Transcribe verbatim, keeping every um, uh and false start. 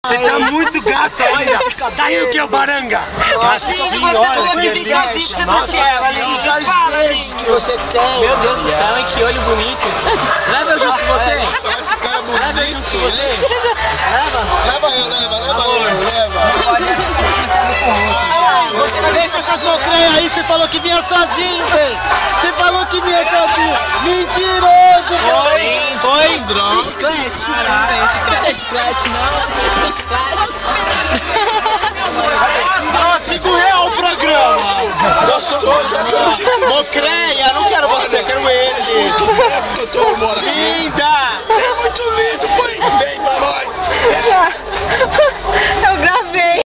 Você tá muito gato ainda. Daí o que é o baranga? Assim, olha que lindo. Nossa, que você tem. Meu Deus do céu, hein? Que olho bonito. Leva eu junto com você. Leva eu junto com você. Leva. Leva eu, leva, leva eu, leva. Deixa essas mocranhas aí, você falou que vinha sozinho, velho. Você falou que vinha sozinho.